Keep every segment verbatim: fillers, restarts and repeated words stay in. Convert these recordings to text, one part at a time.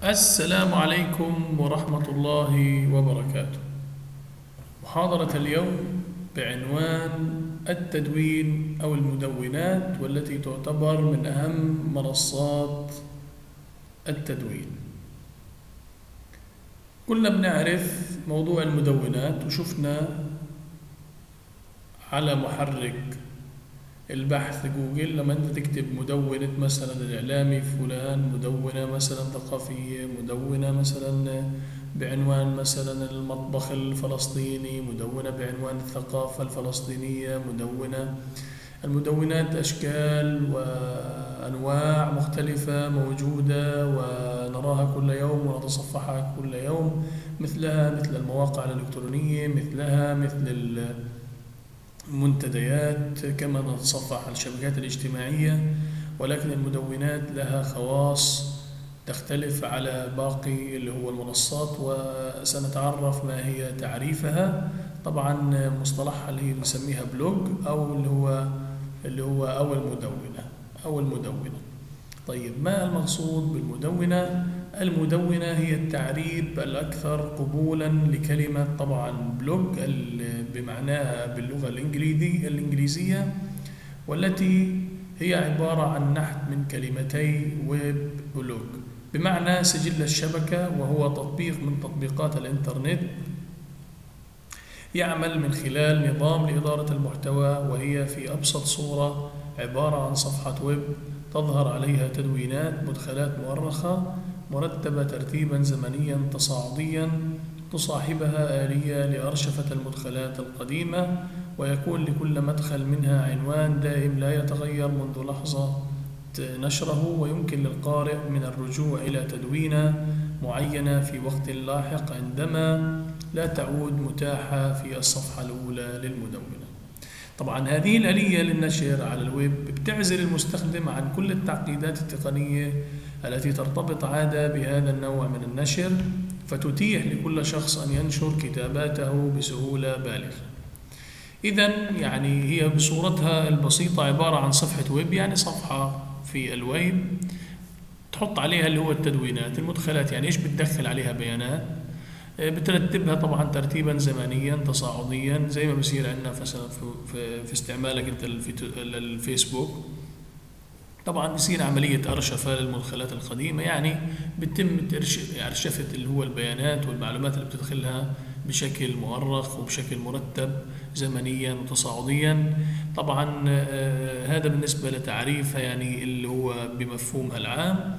السلام عليكم ورحمة الله وبركاته. محاضرة اليوم بعنوان التدوين أو المدونات، والتي تعتبر من أهم منصات التدوين. كلنا بنعرف موضوع المدونات، وشفنا على محرك البحث جوجل لما انت تكتب مدونة مثلا الإعلامي فلان، مدونة مثلا ثقافية، مدونة مثلا بعنوان مثلا المطبخ الفلسطيني، مدونة بعنوان الثقافة الفلسطينية، مدونة. المدونات أشكال وأنواع مختلفة موجودة ونراها كل يوم ونتصفحها كل يوم، مثلها مثل المواقع الإلكترونية، مثلها مثل المنتديات، كما نتصفح الشبكات الاجتماعية. ولكن المدونات لها خواص تختلف على باقي اللي هو المنصات، وسنتعرف ما هي تعريفها. طبعا مصطلحها اللي هي بنسميها بلوج أو اللي هو اللي هو أو المدونة أو المدونة. طيب، ما المقصود بالمدونة؟ المدونة هي التعريب الأكثر قبولا لكلمة طبعا بلوج بمعناها باللغة الإنجليزية، والتي هي عبارة عن نحت من كلمتي ويب بلوج بمعنى سجل الشبكة، وهو تطبيق من تطبيقات الإنترنت يعمل من خلال نظام لإدارة المحتوى، وهي في أبسط صورة عبارة عن صفحة ويب تظهر عليها تدوينات مدخلات مؤرخة مرتبة ترتيبا زمنيا تصاعديا تصاحبها آلية لأرشفة المدخلات القديمة، ويكون لكل مدخل منها عنوان دائم لا يتغير منذ لحظة نشره، ويمكن للقارئ من الرجوع إلى تدوينة معينة في وقت لاحق عندما لا تعود متاحة في الصفحة الأولى للمدونة. طبعا هذه الآلية للنشر على الويب بتعزل المستخدم عن كل التعقيدات التقنية التي ترتبط عادة بهذا النوع من النشر، فتتيح لكل شخص أن ينشر كتاباته بسهولة بالغة. إذن يعني هي بصورتها البسيطة عبارة عن صفحة ويب، يعني صفحة في الويب تحط عليها اللي هو التدوينات المدخلات، يعني إيش بتدخل عليها بيانات، بترتبها طبعا ترتيبا زمنيا تصاعديا زي ما بصير عندنا مثلا في, في استعمالك انت للفيسبوك. طبعا بصير عملية أرشفة للمدخلات القديمة، يعني بتم أرشفة اللي هو البيانات والمعلومات اللي بتدخلها بشكل مؤرخ وبشكل مرتب زمنيا وتصاعديا. طبعا هذا بالنسبة لتعريفها يعني اللي هو بمفهومها العام.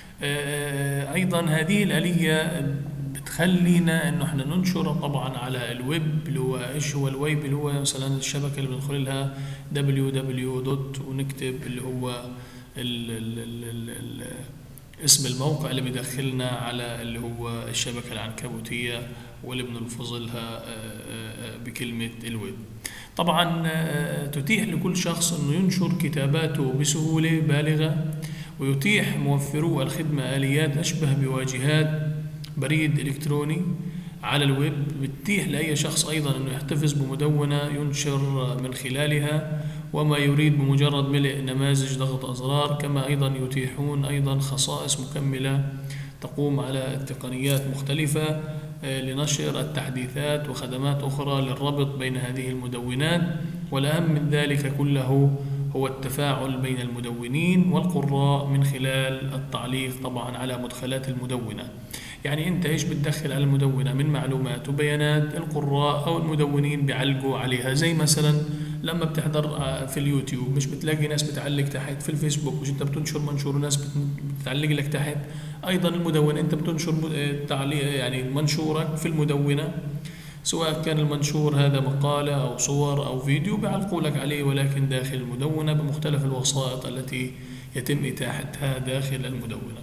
أيضا هذه الآلية بتخلينا انه احنا ننشر طبعا على الويب، اللي هو ايش هو الويب؟ اللي هو مثلا الشبكه اللي بندخل لها دبليو دبليو دوت ونكتب اللي هو ال ال ال ال ال اسم الموقع اللي بيدخلنا على اللي هو الشبكه العنكبوتيه، واللي بنلفظ لها بكلمه الويب. طبعا تتيح لكل شخص انه ينشر كتاباته بسهوله بالغه، ويتيح موفرو الخدمه اليات اشبه بواجهات بريد إلكتروني على الويب بتتيح لأي شخص أيضا أنه يحتفظ بمدونة ينشر من خلالها وما يريد بمجرد ملء نماذج ضغط أزرار. كما أيضا يتيحون أيضا خصائص مكملة تقوم على تقنيات مختلفة لنشر التحديثات وخدمات أخرى للربط بين هذه المدونات. والأهم من ذلك كله هو التفاعل بين المدونين والقراء من خلال التعليق طبعا على مدخلات المدونة. يعني انت ايش بتدخل على المدونة من معلومات وبيانات، القراء او المدونين بيعلقوا عليها. زي مثلا لما بتحضر في اليوتيوب مش بتلاقي ناس بتعلق تحت، في الفيسبوك مش انت بتنشر منشور وناس بتعلق لك تحت. ايضا المدونة انت بتنشر تعليق يعني منشورك في المدونة، سواء كان المنشور هذا مقالة أو صور أو فيديو بيعلقوا لك عليه، ولكن داخل المدونة بمختلف الوسائط التي يتم إتاحتها داخل المدونة.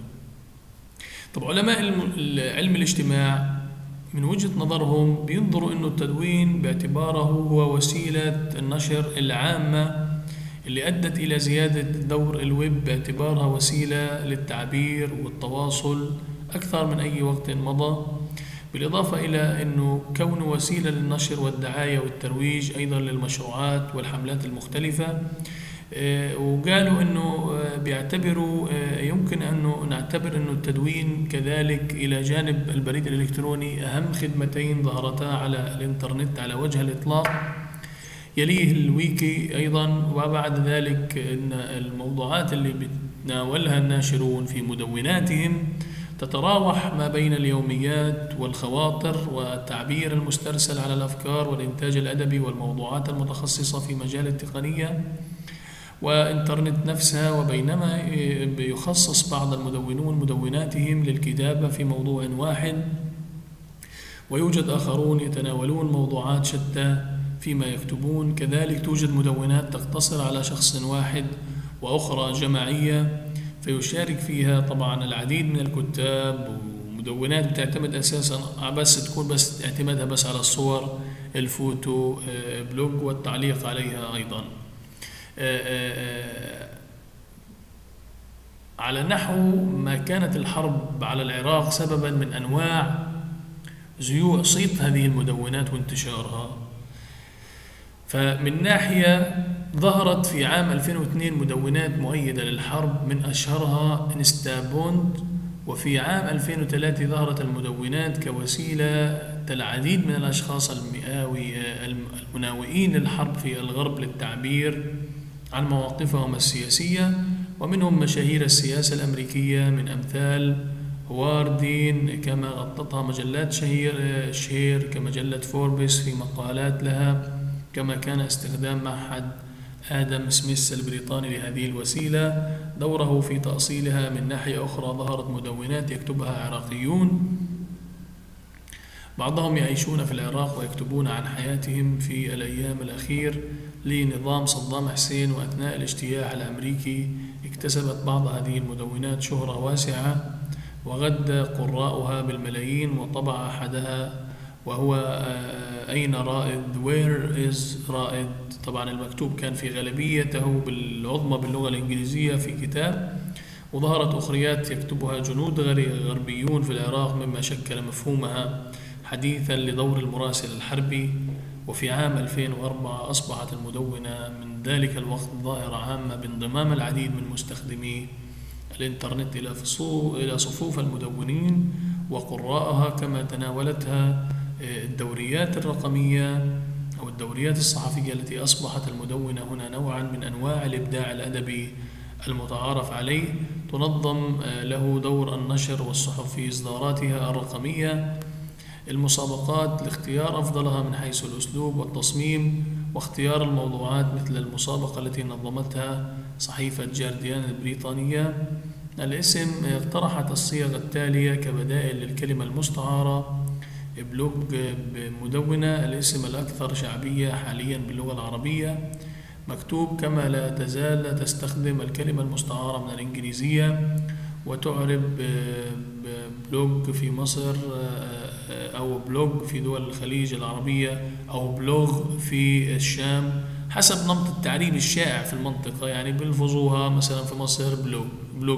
طب علماء علم الاجتماع من وجهة نظرهم بينظروا إنه التدوين باعتباره هو وسيلة النشر العامة اللي أدت إلى زيادة دور الويب باعتبارها وسيلة للتعبير والتواصل أكثر من أي وقت مضى، بالإضافة إلى أنه كونه وسيلة للنشر والدعاية والترويج أيضا للمشروعات والحملات المختلفة وقالوا أنه بيعتبروا يمكن أنه نعتبر أنه التدوين كذلك إلى جانب البريد الإلكتروني أهم خدمتين ظهرتا على الإنترنت على وجه الإطلاق، يليه الويكي أيضا، وبعد ذلك أن الموضوعات اللي بتناولها الناشرون في مدوناتهم تتراوح ما بين اليوميات والخواطر والتعبير المسترسل على الأفكار والإنتاج الأدبي والموضوعات المتخصصة في مجال التقنية وإنترنت نفسها، وبينما يخصص بعض المدونون مدوناتهم للكتابة في موضوع واحد، ويوجد آخرون يتناولون موضوعات شتى فيما يكتبون. كذلك توجد مدونات تقتصر على شخص واحد وأخرى جماعية فيشارك فيها طبعا العديد من الكتاب، ومدونات بتعتمد أساسا بس تكون بس اعتمادها بس على الصور، الفوتو بلوج والتعليق عليها أيضا. على نحو ما كانت الحرب على العراق سببا من أنواع زيوع صيت هذه المدونات وانتشارها. فمن ناحية ظهرت في عام ألفين واثنين مدونات مؤيدة للحرب من أشهرها انستابوند، وفي عام ألفين وثلاثة ظهرت المدونات كوسيلة العديد من الأشخاص المئاوي المناوئين للحرب في الغرب للتعبير عن مواقفهم السياسية، ومنهم مشاهير السياسة الأمريكية من أمثال واردين كما غطتها مجلات شهير شهير كمجلة فوربس في مقالات لها، كما كان استخدام معهد آدم سميث البريطاني لهذه الوسيلة دوره في تأصيلها. من ناحية أخرى ظهرت مدونات يكتبها عراقيون بعضهم يعيشون في العراق ويكتبون عن حياتهم في الأيام الأخير لنظام صدام حسين وأثناء الاجتياح الأمريكي. اكتسبت بعض هذه المدونات شهرة واسعة وغد قراؤها بالملايين، وطبع أحدها وهو أين رائد Where is رائد، طبعا المكتوب كان في غالبيته بالعظمى باللغة الإنجليزية في كتاب، وظهرت أخريات يكتبها جنود غربيون في العراق مما شكل مفهومها حديثا لدور المراسل الحربي. وفي عام ألفين وأربعة أصبحت المدونة من ذلك الوقت ظاهرة عامة بانضمام العديد من مستخدمي الإنترنت إلى إلى صفوف المدونين وقراءها، كما تناولتها الدوريات الرقمية أو الدوريات الصحفية التي أصبحت المدونة هنا نوعا من أنواع الإبداع الأدبي المتعارف عليه، تنظم له دور النشر والصحف في إصداراتها الرقمية، المسابقات لاختيار أفضلها من حيث الأسلوب والتصميم، واختيار الموضوعات مثل المسابقة التي نظمتها صحيفة جارديان البريطانية. الاسم اقترحت الصيغ التالية كبدائل للكلمة المستعارة: بلوج بمدونة، الاسم الأكثر شعبية حاليا باللغة العربية، مكتوب كما لا تزال تستخدم الكلمة المستعارة من الإنجليزية، وتعرب بلوج في مصر أو بلوج في دول الخليج العربية أو بلوغ في الشام حسب نمط التعريب الشائع في المنطقة، يعني بيلفظوها مثلا في مصر بلوج بلوج،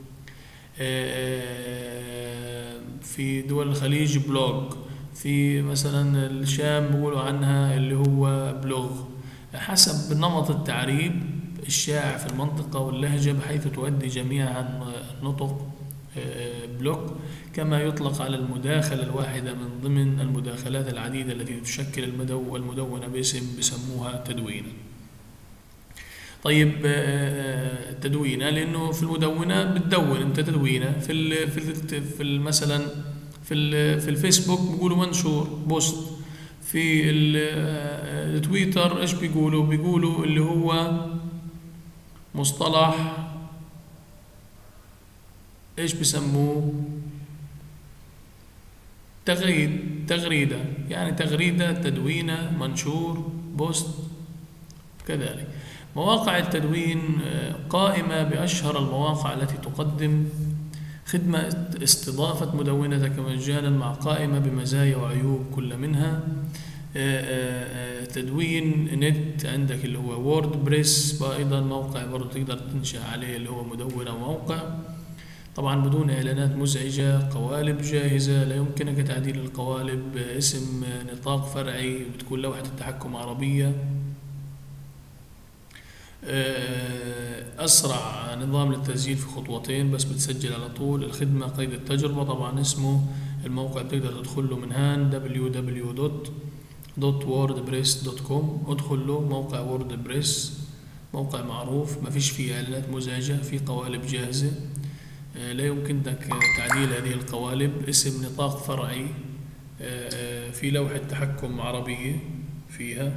في دول الخليج بلوج، في مثلا الشام بيقولوا عنها اللي هو بلوغ، حسب نمط التعريب الشائع في المنطقة واللهجة، بحيث تؤدي جميعا نطق بلوك، كما يطلق على المداخلة الواحدة من ضمن المداخلات العديدة التي تشكل المدونة باسم بسموها تدوينا. طيب تدوينة لأنه في المدونة بتدون أنت تدوينة في ال في ال في ال مثلا في ال في الفيسبوك بيقولوا منشور بوست، في التويتر إيش بيقولوا بيقولوا اللي هو مصطلح إيش بسموه تغريد تغريدة، يعني تغريدة تدوينة منشور بوست. كذلك مواقع التدوين قائمة بأشهر المواقع التي تقدم خدمة استضافة مدونتك مجانا مع قائمة بمزايا وعيوب كل منها. تدوين نت عندك اللي هو وورد بريس، أيضا موقع برضو تقدر تنشأ عليه اللي هو مدونة موقع، طبعا بدون إعلانات مزعجة، قوالب جاهزة لا يمكنك تعديل القوالب، اسم نطاق فرعي، بتكون لوحة التحكم عربية. أسرع نظام للتسجيل في خطوتين بس بتسجل على طول. الخدمة قيد التجربة طبعا اسمه الموقع بتقدر تدخل له من هان دبليو دبليو دبليو دوت ووردبريس دوت كوم. ادخل له موقع ووردبريس، موقع معروف ما فيش فيه إعلانات مزعجة، في قوالب جاهزة لا يمكنك تعديل هذه القوالب. اسم نطاق فرعي، في لوحة تحكم عربية فيها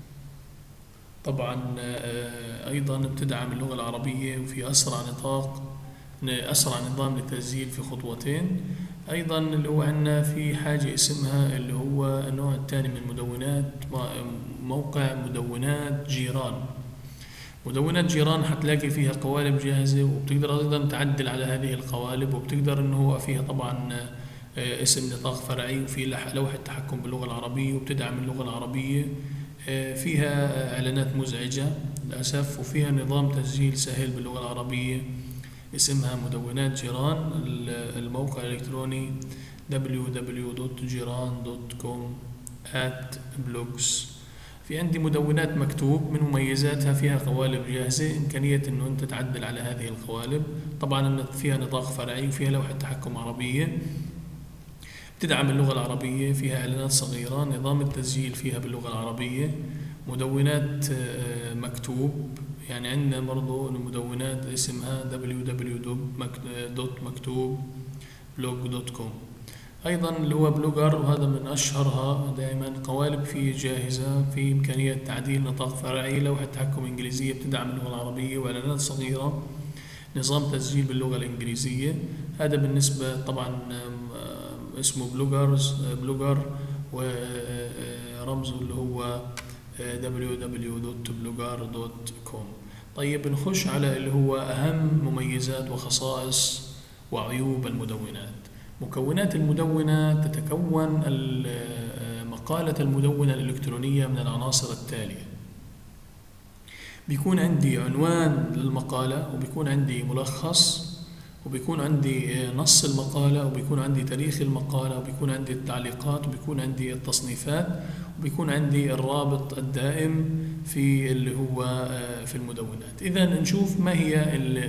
طبعا، أيضا بتدعم اللغة العربية، وفي أسرع نطاق أسرع نظام للتسجيل في خطوتين. أيضا اللي هو عندنا في حاجة اسمها اللي هو النوع الثاني من المدونات، موقع مدونات جيران. مدونات جيران حتلاقي فيها قوالب جاهزة، وبتقدر أيضا تعدل على هذه القوالب، وبتقدر إنه هو فيها طبعا اسم نطاق فرعي، وفي لوحة تحكم باللغة العربية، وبتدعم اللغة العربية. فيها إعلانات مزعجة للأسف، وفيها نظام تسجيل سهل باللغة العربية اسمها مدونات جيران. الموقع الإلكتروني دبليو دبليو دبليو دوت جيران دوت كوم آت بلوجز. في عندي مدونات مكتوب، من مميزاتها فيها قوالب جاهزة، إمكانية إنه أنت تعدل على هذه القوالب. طبعا فيها نطاق فرعي، وفيها لوحة تحكم عربية، تدعم اللغة العربية، فيها إعلانات صغيرة، نظام التسجيل فيها باللغة العربية. مدونات مكتوب، يعني عندنا برضو المدونات اسمها دبليو دبليو دبليو دوت مكتوب بلوج دوت كوم. أيضا اللي هو بلوجر، وهذا من أشهرها دائما، قوالب فيه جاهزة، في إمكانية تعديل نطاق فرعي، لوحة تحكم إنجليزية بتدعم اللغة العربية، وإعلانات صغيرة، نظام تسجيل باللغة الإنجليزية. هذا بالنسبة طبعا اسمه بلوجرز بلوجر، ورمزه اللي هو دبليو دبليو دوت بلوجر دوت كوم. طيب نخش على اللي هو أهم مميزات وخصائص وعيوب المدونات. مكونات المدونة تتكون مقالة المدونة الإلكترونية من العناصر التالية: بيكون عندي عنوان للمقالة، وبيكون عندي ملخص، وبيكون عندي نص المقالة، وبيكون عندي تاريخ المقالة، وبيكون عندي التعليقات، وبيكون عندي التصنيفات، وبيكون عندي الرابط الدائم في اللي هو في المدونات. إذا نشوف ما هي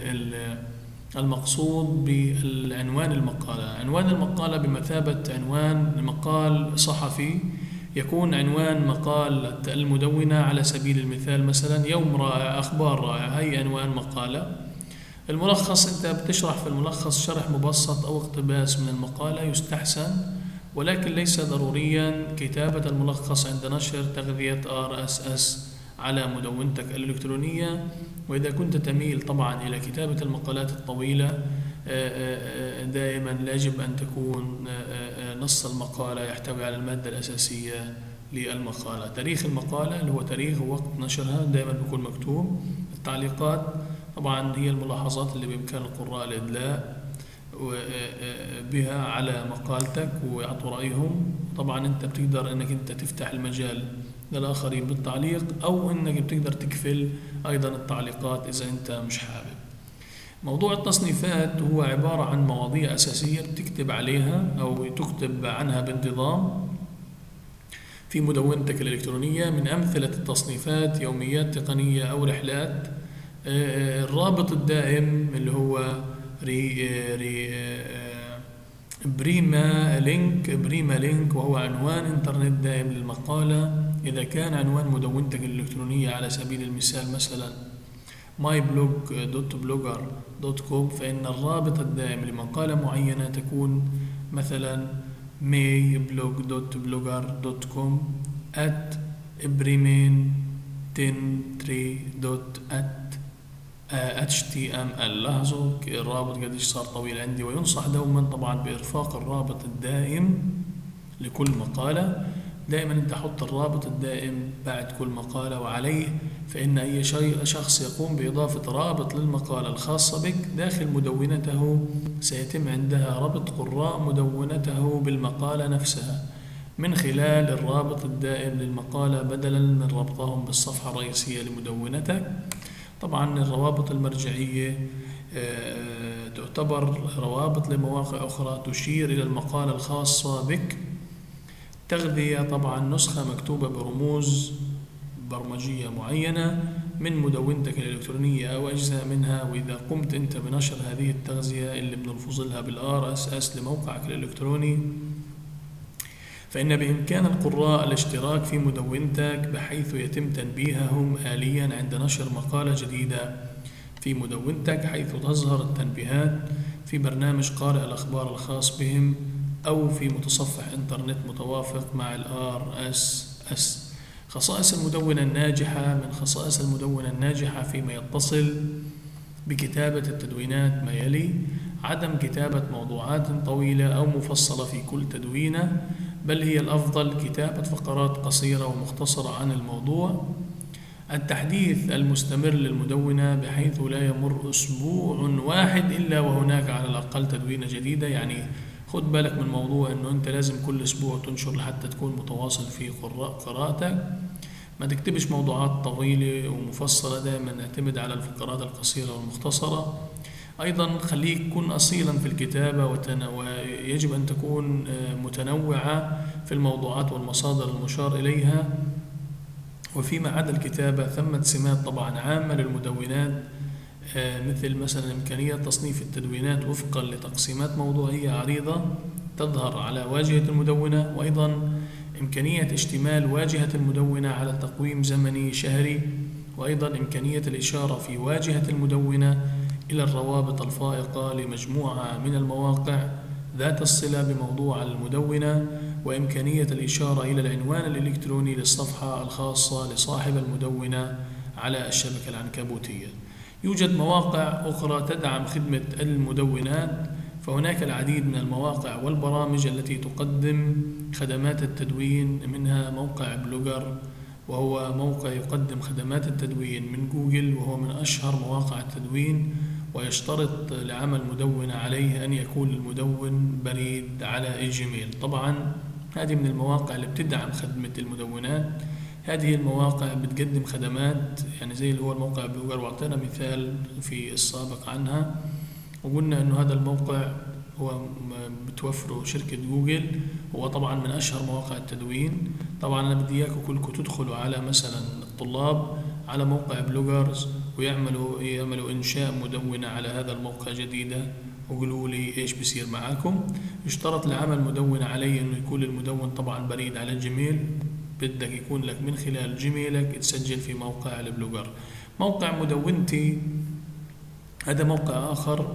المقصود بالعنوان المقالة. عنوان المقالة بمثابة عنوان مقال صحفي، يكون عنوان مقال المدونة على سبيل المثال مثلا يوم رائع، أخبار رائعة، هي عنوان مقالة. الملخص أنت بتشرح في الملخص شرح مبسط أو اقتباس من المقالة، يستحسن، ولكن ليس ضروريا كتابة الملخص عند نشر تغذية آر إس إس على مدونتك الإلكترونية. وإذا كنت تميل طبعا إلى كتابة المقالات الطويلة، دائما يجب أن تكون نص المقالة يحتوي على المادة الأساسية للمقالة. تاريخ المقالة اللي هو تاريخ ووقت نشرها دائما بيكون مكتوب. التعليقات طبعا هي الملاحظات اللي بإمكان القراء الإدلاء بها على مقالتك ويعطوا رأيهم. طبعا أنت بتقدر أنك أنت تفتح المجال للآخرين بالتعليق، أو أنك بتقدر تكفل أيضا التعليقات إذا أنت مش حابب. موضوع التصنيفات هو عبارة عن مواضيع أساسية بتكتب عليها أو تكتب عنها بانتظام في مدونتك الإلكترونية. من أمثلة التصنيفات يوميات تقنية أو رحلات. الرابط الدائم اللي هو ري ري بريما لينك بريما لينك وهو عنوان انترنت دائم للمقالة. إذا كان عنوان مدونتك الإلكترونية على سبيل المثال مثلا ماي بلوج دوت بلوجر دوت كوم، فإن الرابط الدائم لمقالة معينة تكون مثلا ماي بلوج دوت بلوجر دوت كوم آت بريمين تنتري دوت آت اتش تي ام ال. لاحظوا الرابط قديش صار طويل عندي. وينصح دوما طبعا بإرفاق الرابط الدائم لكل مقالة. دائما انت حط الرابط الدائم بعد كل مقالة، وعليه فإن أي شيء شخص يقوم بإضافة رابط للمقالة الخاصة بك داخل مدونته سيتم عندها ربط قراء مدونته بالمقالة نفسها من خلال الرابط الدائم للمقالة، بدلا من ربطهم بالصفحة الرئيسية لمدونتك. طبعا الروابط المرجعية تعتبر روابط لمواقع أخرى تشير إلى المقالة الخاصة بك. تغذية طبعا نسخة مكتوبة برموز برمجية معينة. من مدونتك الإلكترونية أو أجزاء منها. وإذا قمت أنت بنشر هذه التغذية اللي بنلفظ لها بالآر إس إس لموقعك الإلكتروني، فإن بإمكان القراء الاشتراك في مدونتك بحيث يتم تنبيههم آليا عند نشر مقالة جديدة في مدونتك، حيث تظهر التنبيهات في برنامج قارئ الأخبار الخاص بهم أو في متصفح إنترنت متوافق مع ال آر إس إس. خصائص المدونة الناجحة: من خصائص المدونة الناجحة فيما يتصل بكتابة التدوينات ما يلي: عدم كتابة موضوعات طويلة أو مفصلة في كل تدوينة، بل هي الأفضل كتابة فقرات قصيرة ومختصرة عن الموضوع. التحديث المستمر للمدونة بحيث لا يمر أسبوع واحد إلا وهناك على الأقل تدوينة جديدة. يعني خد بالك من موضوع أنه أنت لازم كل أسبوع تنشر لحتى تكون متواصل في قراءتك. ما تكتبش موضوعات طويلة ومفصلة، دائما اعتمد على الفقرات القصيرة والمختصرة. أيضا خليك كن أصيلا في الكتابة، ويجب أن تكون متنوعة في الموضوعات والمصادر المشار إليها. وفيما عدا الكتابة ثمة سمات طبعا عامة للمدونات، مثل مثلا إمكانية تصنيف التدوينات وفقا لتقسيمات موضوعية عريضة تظهر على واجهة المدونة، وأيضا إمكانية اشتمال واجهة المدونة على تقويم زمني شهري، وأيضا إمكانية الإشارة في واجهة المدونة إلى الروابط الفائقة لمجموعة من المواقع ذات الصلة بموضوع المدونة، وإمكانية الإشارة إلى العنوان الإلكتروني للصفحة الخاصة لصاحب المدونة على الشبكة العنكبوتية. يوجد مواقع أخرى تدعم خدمة المدونات، فهناك العديد من المواقع والبرامج التي تقدم خدمات التدوين، منها موقع بلوجر، وهو موقع يقدم خدمات التدوين من جوجل، وهو من أشهر مواقع التدوين، ويشترط لعمل مدونة عليه أن يكون المدون بريد على الجيميل. طبعا هذه من المواقع اللي بتدعم خدمة المدونات. هذه المواقع بتقدم خدمات يعني زي اللي هو الموقع بلوجر، وأعطينا مثال في السابق عنها، وقلنا أنه هذا الموقع هو بتوفره شركة جوجل، هو طبعا من أشهر مواقع التدوين. طبعا أنا بدي إياكم كلكم تدخلوا على مثلا الطلاب على موقع بلوجرز ويعملوا يعملوا إنشاء مدونة على هذا الموقع جديدة، وقولوا لي إيش بيصير معاكم. يشترط لعمل مدونة عليه إنه يكون المدون طبعا بريد على الجيميل، بدك يكون لك من خلال جيميلك تسجل في موقع البلوجر. موقع مدونتي هذا موقع آخر،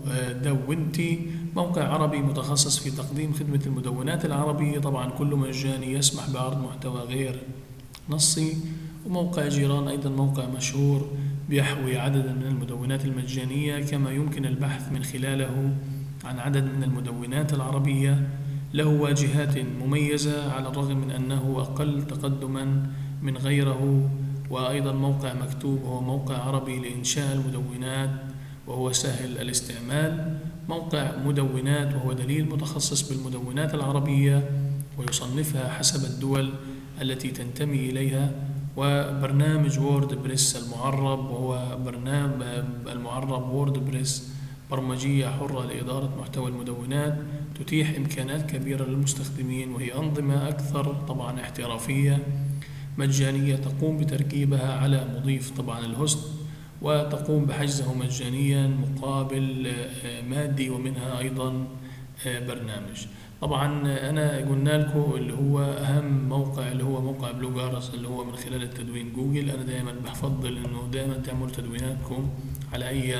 مدونتي موقع عربي متخصص في تقديم خدمة المدونات العربية، طبعا كله مجاني يسمح بعرض محتوى غير نصي. وموقع جيران أيضا موقع مشهور بيحوي عددا من المدونات المجانية، كما يمكن البحث من خلاله عن عدد من المدونات العربية. له واجهات مميزة على الرغم من أنه أقل تقدما من غيره. وأيضا موقع مكتوب هو موقع عربي لإنشاء المدونات وهو سهل الاستعمال. موقع مدونات وهو دليل متخصص بالمدونات العربية ويصنفها حسب الدول التي تنتمي إليها. وبرنامج ووردبريس المعرب، وهو برنامج المعرب ووردبريس برمجية حرة لإدارة محتوى المدونات تتيح إمكانات كبيرة للمستخدمين، وهي أنظمة أكثر طبعا احترافية مجانية تقوم بتركيبها على مضيف طبعا الهوست، وتقوم بحجزه مجانيا مقابل مادي، ومنها أيضا برنامج. طبعا أنا قلنا لكم اللي هو أهم موقع اللي هو موقع بلوجرز اللي هو من خلال التدوين جوجل. أنا دائما بفضل إنه دائما تعملوا تدويناتكم على أي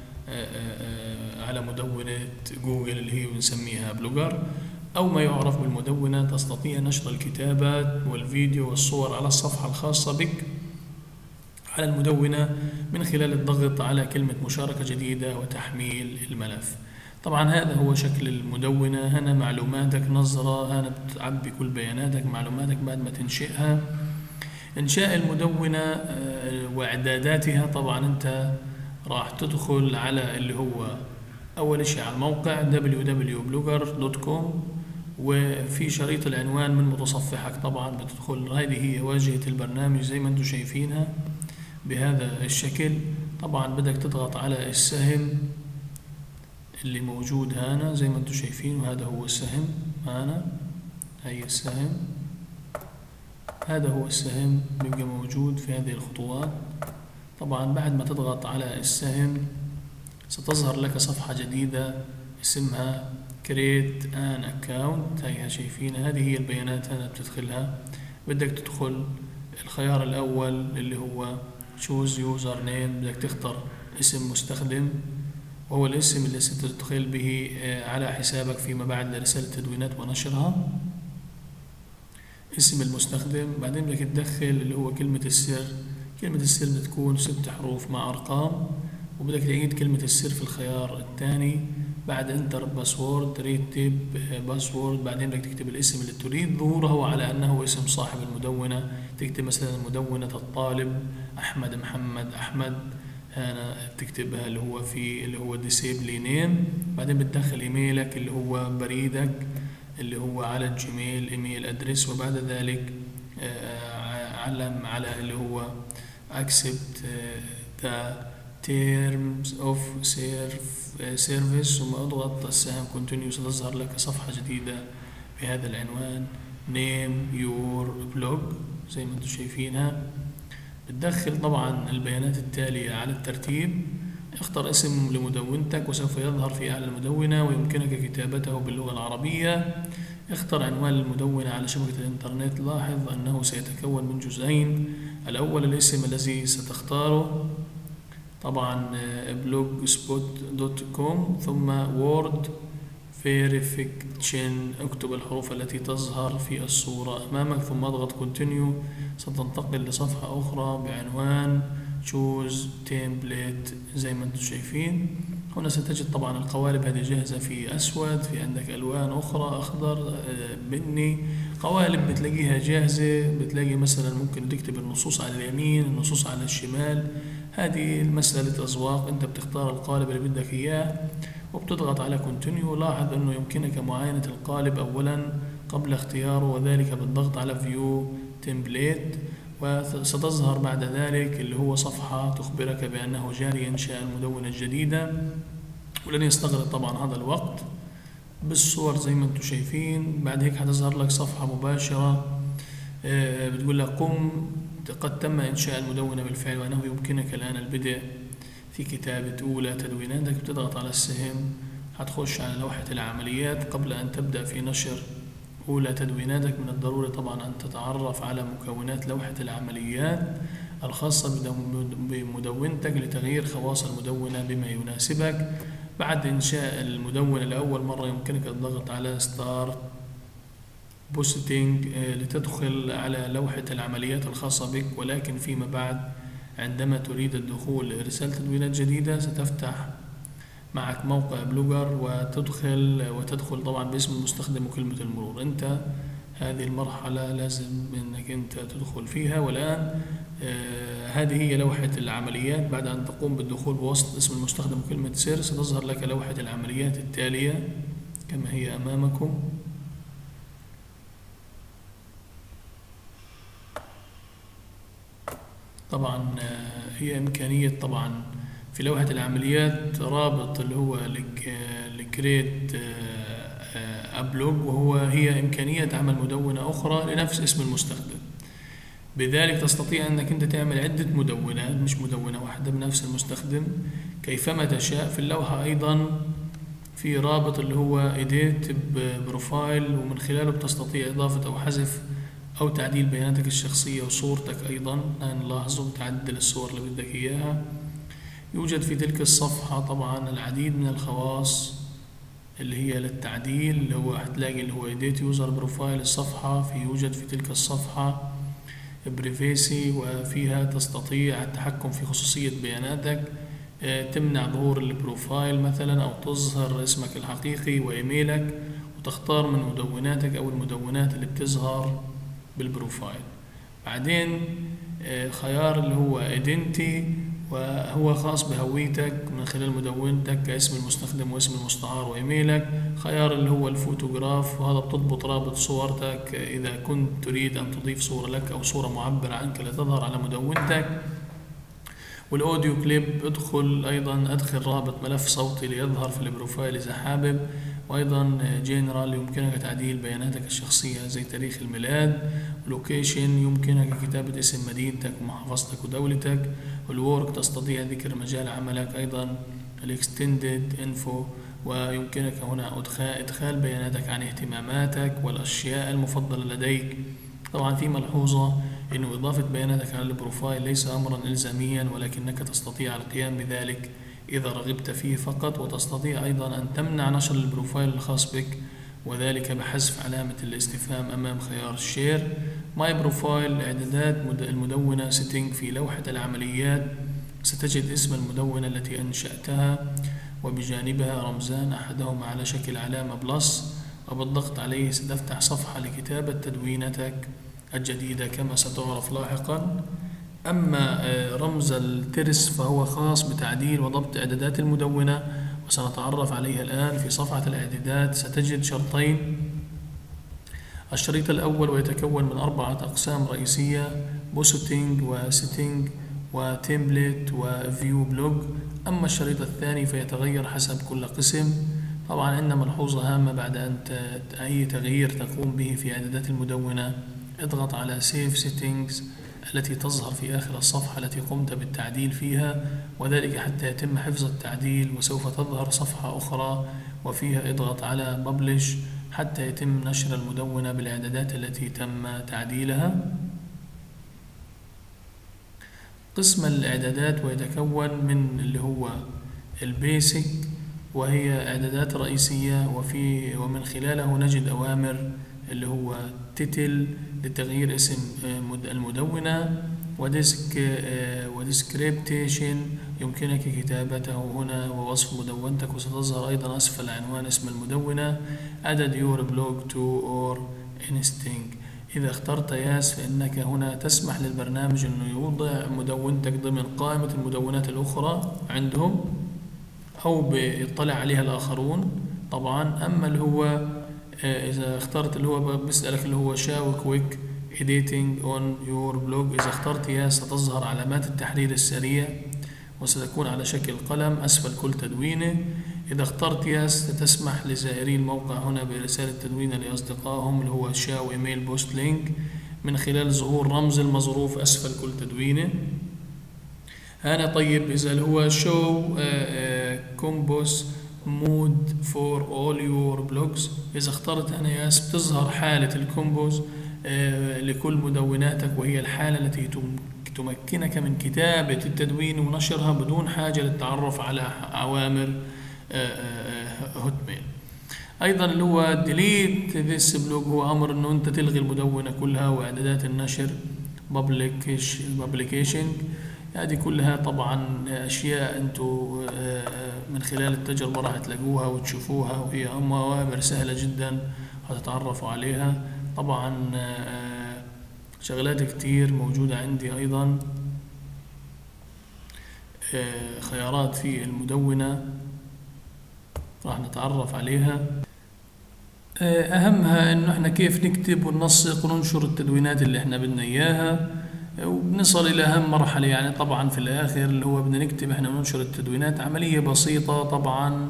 على مدونة جوجل اللي هي بنسميها بلوجر، أو ما يعرف بالمدونة. تستطيع نشر الكتابات والفيديو والصور على الصفحة الخاصة بك على المدونة من خلال الضغط على كلمة مشاركة جديدة وتحميل الملف. طبعا هذا هو شكل المدونة. هنا معلوماتك نظرة، هنا بتعبي كل بياناتك معلوماتك بعد ما تنشئها. إنشاء المدونة وإعداداتها، طبعا أنت راح تدخل على اللي هو أول شيء على الموقع دبليو دبليو بلوجر دوت كوم، وفي شريط العنوان من متصفحك طبعا بتدخل. هذه هي واجهة البرنامج زي ما انتم شايفينها بهذا الشكل. طبعا بدك تضغط على السهم اللي موجود هنا زي ما انتم شايفين، وهذا هو السهم هنا، هي السهم، هذا هو السهم بيبقى موجود في هذه الخطوات. طبعا بعد ما تضغط على السهم ستظهر لك صفحة جديدة اسمها create an account. هيها شايفين، هذه هي البيانات هنا بتدخلها. بدك تدخل الخيار الأول اللي هو choose user name، بدك تختار اسم مستخدم وهو الاسم اللي ستدخل به على حسابك فيما بعد لرسالة تدوينات ونشرها. اسم المستخدم، بعدين بدك تدخل اللي هو كلمة السر. كلمة السر بتكون ست حروف مع أرقام، وبدك تعيد كلمة السر في الخيار الثاني. بعد انتر باسورد ريتب باسورد، بعدين بدك تكتب الاسم اللي تريد ظهوره على أنه اسم صاحب المدونة. تكتب مثلا مدونة الطالب أحمد محمد أحمد، هنا تكتبها اللي هو في اللي هو ديسيبلي نيم. بعدين بتدخل ايميلك اللي هو بريدك اللي هو على الجيميل ايميل ادرس، وبعد ذلك علم على اللي هو accept the terms of service، ثم اضغط السهم continue. ستظهر لك صفحة جديدة بهذا العنوان name your blog زي ما انتم شايفينها. بتدخل طبعا البيانات التالية على الترتيب. اختر اسم لمدونتك وسوف يظهر في أعلى المدونة ويمكنك كتابته باللغة العربية. اختر عنوان المدونة على شبكة الإنترنت. لاحظ أنه سيتكون من جزئين، الأول الاسم الذي ستختاره طبعا بلوج سبوت دوت كوم، ثم وورد فيريفيكشن. اكتب الحروف التي تظهر في الصورة أمامك ثم اضغط continue. ستنتقل لصفحة أخرى بعنوان choose template زي ما انتم شايفين. هنا ستجد طبعا القوالب هذه جاهزة في أسود، في عندك ألوان أخرى أخضر بني. قوالب بتلاقيها جاهزة، بتلاقي مثلا ممكن تكتب النصوص على اليمين النصوص على الشمال. هذه مسألة أذواق، انت بتختار القالب اللي بدك إياه وبتضغط على continue. لاحظ أنه يمكنك معاينة القالب أولا قبل اختياره، وذلك بالضغط على view template، وستظهر بعد ذلك اللي هو صفحة تخبرك بأنه جاري إنشاء المدونة الجديدة، ولن يستغرق طبعا هذا الوقت بالصور زي ما انتم شايفين. بعد هيك هتظهر لك صفحة مباشرة بتقول لك قم قد تم إنشاء المدونة بالفعل وأنه يمكنك الآن البدء في كتابة أولى تدويناتك. بتضغط على السهم، هتخش على لوحة العمليات. قبل أن تبدأ في نشر أولى تدويناتك من الضروري طبعا أن تتعرف على مكونات لوحة العمليات الخاصة بمدونتك لتغيير خواص المدونة بما يناسبك. بعد إنشاء المدونة لأول مرة يمكنك الضغط على ستارت بوستنج لتدخل على لوحة العمليات الخاصة بك، ولكن فيما بعد عندما تريد الدخول لإرسال تدوينات جديدة ستفتح معك موقع بلوجر وتدخل وتدخل طبعا باسم المستخدم وكلمة المرور. انت هذه المرحلة لازم انك انت تدخل فيها. والآن آه هذه هي لوحة العمليات. بعد أن تقوم بالدخول بوسط اسم المستخدم وكلمة سر ستظهر لك لوحة العمليات التالية كما هي أمامكم. أطبعًا هي إمكانية طبعًا في لوحة العمليات رابط اللي هو الكريت أبلوج، وهو هي إمكانية عمل مدونة أخرى لنفس اسم المستخدم. بذلك تستطيع أنك أنت تعمل عدة مدونات مش مدونة واحدة بنفس المستخدم كيفما تشاء. في اللوحة أيضًا في رابط اللي هو إيديت بروفايل، ومن خلاله بتستطيع إضافة أو حذف أو تعديل بياناتك الشخصية وصورتك أيضًا. نلاحظه تعدل الصور اللي بدك إياها. يوجد في تلك الصفحة طبعًا العديد من الخواص اللي هي للتعديل، اللي هو هتلاقي اللي هو إيديت يوزر بروفايل الصفحة. في يوجد في تلك الصفحة بريفيسي، وفيها تستطيع التحكم في خصوصية بياناتك، تمنع ظهور البروفايل مثلا أو تظهر اسمك الحقيقي وإيميلك، وتختار من مدوناتك أو المدونات اللي بتظهر بالبروفايل. بعدين خيار اللي هو ايدنتي، وهو خاص بهويتك من خلال مدونتك كاسم المستخدم واسم المستعار وإيميلك. خيار اللي هو الفوتوغراف، وهذا بتضبط رابط صورتك إذا كنت تريد أن تضيف صورة لك أو صورة معبرة عنك لتظهر على مدونتك. والأوديو كليب ادخل أيضا أدخل رابط ملف صوتي ليظهر في البروفايل إذا حابب، وأيضا جنرال يمكنك تعديل بياناتك الشخصية زي تاريخ الميلاد. لوكيشن يمكنك كتابة اسم مدينتك ومحافظتك ودولتك. الورك تستطيع ذكر مجال عملك. أيضا الاكستندد انفو ويمكنك هنا إدخال بياناتك عن اهتماماتك والأشياء المفضلة لديك. طبعا في ملحوظة إنه إضافة بياناتك على البروفايل ليس أمرا إلزاميا، ولكنك تستطيع القيام بذلك إذا رغبت فيه فقط، وتستطيع أيضا أن تمنع نشر البروفايل الخاص بك، وذلك بحذف علامة الاستفهام أمام خيار الشير. ماي بروفايل إعدادات المدونة سيتنج. في لوحة العمليات ستجد اسم المدونة التي أنشأتها وبجانبها رمزان، أحدهما على شكل علامة بلس، وبالضغط عليه ستفتح صفحة لكتابة تدوينتك الجديدة كما ستعرف لاحقا. أما رمز الترس فهو خاص بتعديل وضبط إعدادات المدونة، وسنتعرف عليها الآن. في صفحة الإعدادات ستجد شرطين. الشريط الأول ويتكون من أربعة أقسام رئيسية: بوستنج وسيتنج وتمبلت وفيو بلوج. أما الشريط الثاني فيتغير حسب كل قسم. طبعا عندنا ملحوظة هامة: بعد أن أي تغيير تقوم به في إعدادات المدونة اضغط على Save Settings التي تظهر في آخر الصفحة التي قمت بالتعديل فيها، وذلك حتى يتم حفظ التعديل، وسوف تظهر صفحة أخرى وفيها اضغط على Publish حتى يتم نشر المدونة بالإعدادات التي تم تعديلها. قسم الإعدادات ويتكون من اللي هو البيسك، وهي إعدادات رئيسية، وفي ومن خلاله نجد أوامر اللي هو تيتل لتغيير اسم المدونة، وديسك وديسكريبتيشن يمكنك كتابته هنا ووصف مدونتك، وستظهر أيضا أسفل عنوان اسم المدونة. add your blog to or instinct. إذا اخترت ياس فإنك هنا تسمح للبرنامج أنه يوضع مدونتك ضمن قائمة المدونات الأخرى عندهم أو بيطلع عليها الآخرون طبعا. أما اللي هو إذا اخترت اللي هو بيسألك اللي هو شاو كويك editing on your blog، إذا اخترت ياس ستظهر علامات التحرير السريع وستكون على شكل قلم أسفل كل تدوينة. إذا اخترت ياس ستسمح لزائري الموقع هنا بإرسال تدوينة لأصدقائهم اللي هو شاو إيميل بوست لينك من خلال ظهور رمز المظروف أسفل كل تدوينة. أنا طيب إذا اللي هو شو كومبوس مود فور اول يور بلوجز، إذا اخترت أنا ياس بتظهر حالة الكومبوز لكل مدوناتك، وهي الحالة التي تمكنك من كتابة التدوين ونشرها بدون حاجة للتعرف على أوامر هوتميل. أيضا اللي هو delete this blog هو أمر إنه أنت تلغي المدونة كلها وإعدادات النشر publication. هذه كلها طبعا أشياء أنتوا من خلال التجربة راح تلاقوها وتشوفوها، وهي أوامر سهلة جدا هتتعرفوا عليها. طبعا شغلات كتير موجودة عندي. أيضا خيارات في المدونة راح نتعرف عليها. أهمها إنه إحنا كيف نكتب وننسق وننشر التدوينات اللي إحنا بدنا إياها، وبنصل إلى أهم مرحلة يعني طبعا في الآخر اللي هو بدنا نكتب إحنا وننشر التدوينات. عملية بسيطة طبعا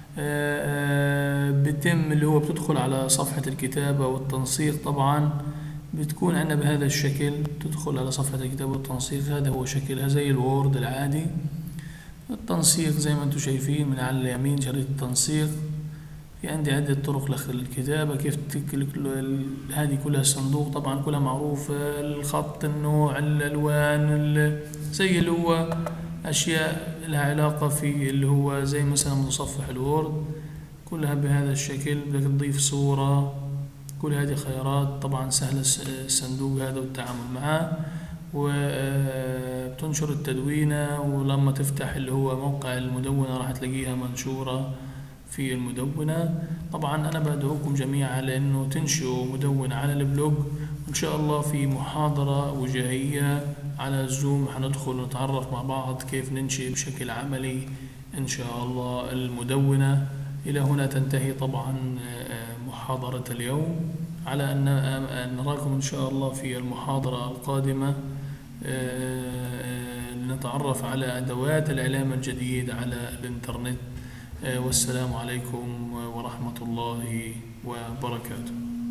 بتم اللي هو بتدخل على صفحة الكتابة والتنسيق. طبعا بتكون عندنا بهذا الشكل، تدخل على صفحة الكتابة والتنسيق، هذا هو شكلها زي الوورد العادي. التنسيق زي ما انتم شايفين من على اليمين شريط التنسيق. في عندي عدة طرق للكتابة، كيف تكلك هذه كلها الصندوق طبعا كلها معروفة، الخط، النوع، الألوان، زي اللي هو أشياء لها علاقة في اللي هو زي مثلا متصفح الوورد، كلها بهذا الشكل. بدك تضيف صورة، كل هذه خيارات طبعا سهلة الصندوق هذا والتعامل معه، وبتنشر التدوينة. ولما تفتح اللي هو موقع المدونة راح تلاقيها منشورة في المدونة. طبعا أنا بدعوكم جميعا على أنه تنشئوا مدونة على البلوج، وإن شاء الله في محاضرة وجاهية على الزوم حندخل ونتعرف مع بعض كيف ننشئ بشكل عملي إن شاء الله المدونة. إلى هنا تنتهي طبعا محاضرة اليوم، على أن نراكم إن شاء الله في المحاضرة القادمة لنتعرف على أدوات الإعلام الجديد على الإنترنت والسلام عليكم ورحمة الله وبركاته.